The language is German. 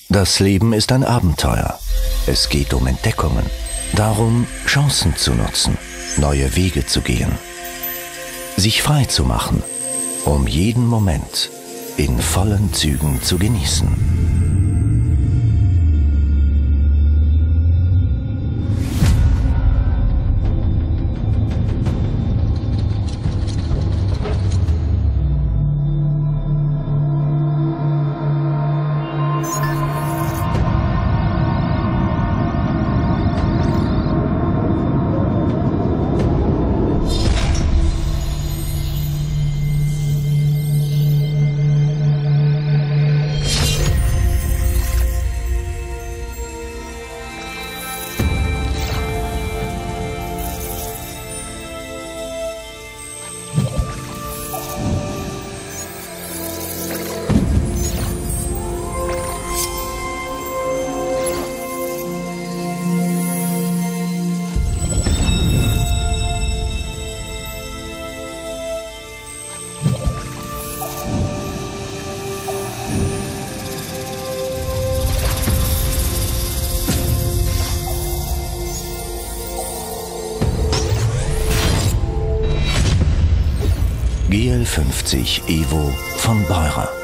Das Leben ist ein Abenteuer. Es geht um Entdeckungen, darum, Chancen zu nutzen, neue Wege zu gehen, sich frei zu machen, um jeden Moment in vollen Zügen zu genießen. GL50 Evo von Beurer.